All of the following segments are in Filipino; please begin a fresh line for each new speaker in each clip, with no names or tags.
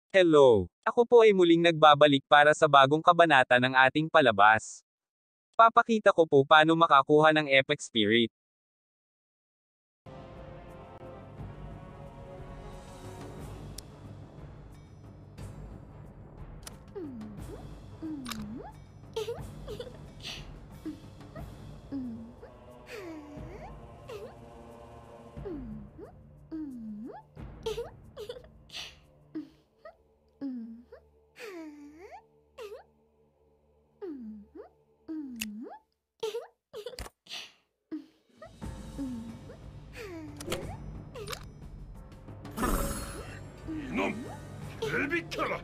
Hello! Ako po ay muling nagbabalik para sa bagong kabanata ng ating palabas. Papakita ko po paano makakuha ng Epic Spirit.
이놈! 잘 비켜라!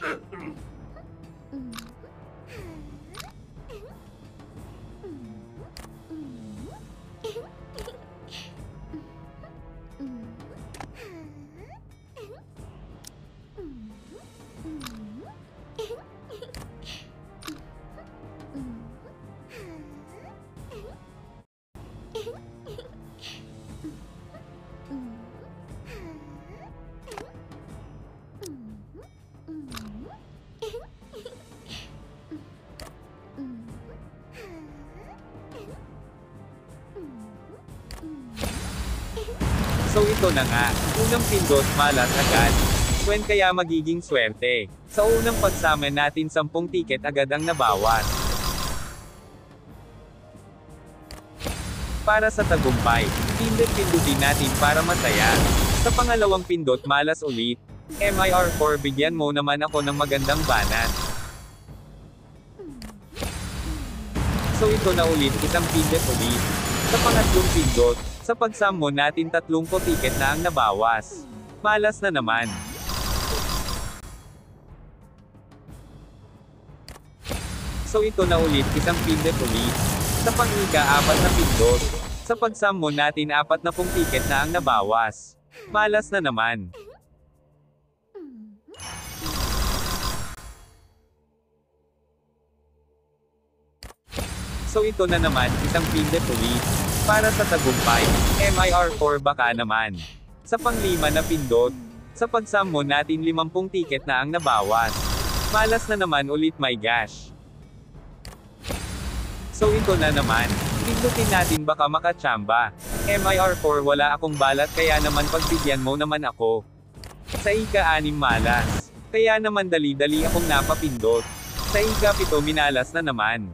So ito na nga, unang pindot malas agad. When kaya magiging swerte. Sa unang pagsama natin 10 tiket agad ang nabawas. Para sa tagumpay, pindutin natin para masaya. Sa pangalawang pindot malas ulit. MIR4 bigyan mo naman ako ng magandang banat. So ito na ulit isang pindot ulit. Sa pangatlong pindot, sa pagsamo natin 30 tiket na ang nabawas. Malas na naman. So ito na ulit isang pindot ulit. Sa pang-ika-4 na pindot. Sa pagsamo natin 40 tiket na ang nabawas. Malas na naman. So ito na naman isang pindot ulit. Para sa tagumpay, MIR4 baka naman. Sa pang-5 na pindot. Sa pagsamo natin 50 tiket na ang nabawas. Malas na naman ulit, my gosh. So ito na naman. Pindutin natin baka makachamba. MIR4 wala akong balat kaya naman pagbigyan mo naman ako. Sa ika-6 malas. Kaya naman dali-dali akong napapindot. Sa ika-7 minalas na naman.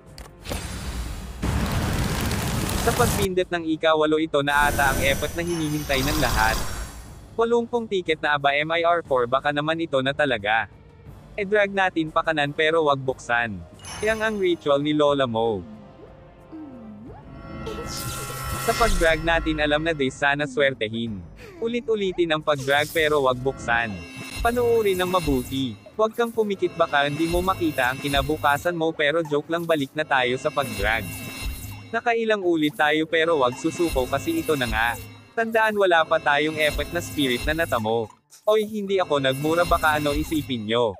Sa pagpindot ng ika-8 ito na ata ang effort na hinihintay ng lahat. 80 tiket na aba MIR4 baka naman ito na talaga. E-drag natin pakanan pero wag buksan. Yang ang ritual ni Lola Mo. Sa pag-drag natin alam na day sana swertehin. Ulit-ulitin ang pag-drag pero wag buksan. Panuorin ng mabuti. Huwag kang pumikit baka hindi mo makita ang kinabukasan mo pero joke lang, balik na tayo sa pag-drag. Nakailang ulit tayo pero wag susuko kasi ito na nga. Tandaan wala pa tayong effort na spirit na natamo. Oy, hindi ako nagmura baka ano isipin nyo.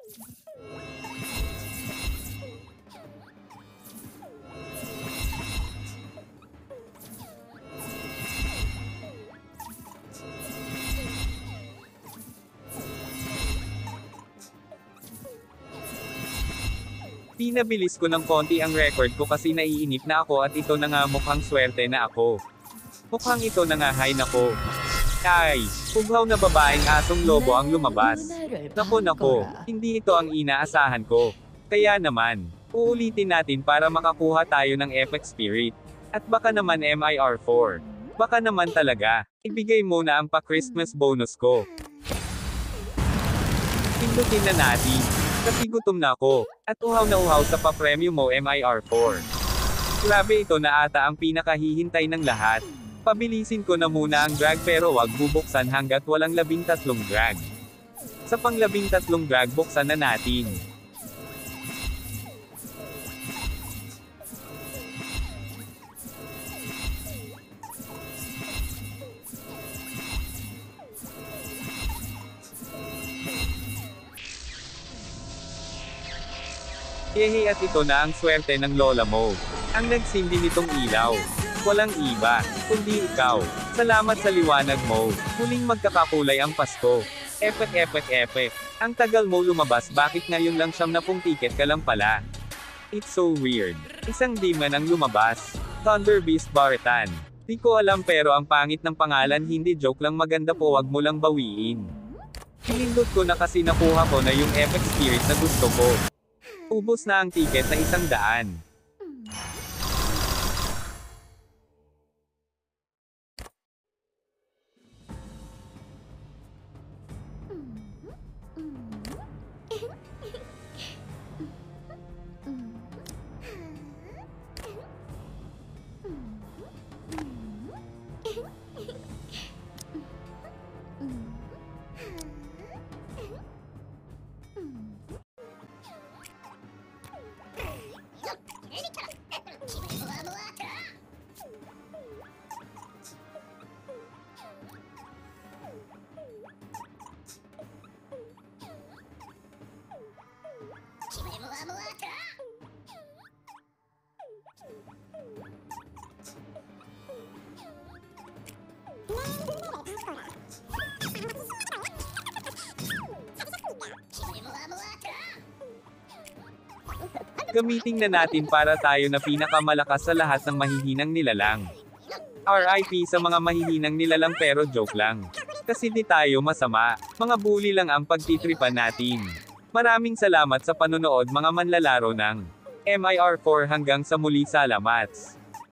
Pinabilis ko ng konti ang record ko kasi naiinip na ako at ito na nga mukhang swerte na ako. Mukhang ito na nga, hay nako. Ay, pughaw na babaeng asong lobo ang lumabas. Nako, hindi ito ang inaasahan ko. Kaya naman, uulitin natin para makakuha tayo ng Epic Spirit. At baka naman MIR4. Baka naman talaga, ibigay mo na ang pa-Christmas bonus ko. Pindutin na natin. Kasi gutom na ako, at uhaw na uhaw sa pa-premium mo MIR4. Grabe, ito na ata ang pinakahihintay ng lahat. Pabilisin ko na muna ang drag pero wag bubuksan hanggat walang 13 drag. Sa pang-13 drag buksan na natin. Yehe, at ito na ang swerte ng Lola Mo. Ang nagsindi nitong ilaw. Walang iba, kundi ikaw. Salamat sa liwanag mo. Muling magkakakulay ang Pasko. Epic. Ang tagal mo lumabas, bakit ngayon lang 70 ticket ka lang pala? It's so weird. Isang demon ang lumabas. Thunder Beast Baratan. Di ko alam pero ang pangit ng pangalan, hindi joke lang, maganda po, wag mo lang bawiin. Pinindot ko na kasi nakuha ko na yung epic spirit na gusto ko. Ubos na ang ticket na 100. Gamitin na natin para tayo na pinakamalakas sa lahat ng mahihinang nilalang. RIP sa mga mahihinang nilalang, pero joke lang. Kasi di tayo masama, mga bully lang ang pagtitripan natin. Maraming salamat sa panonood mga manlalaro ng MIR4, hanggang sa muli, salamat.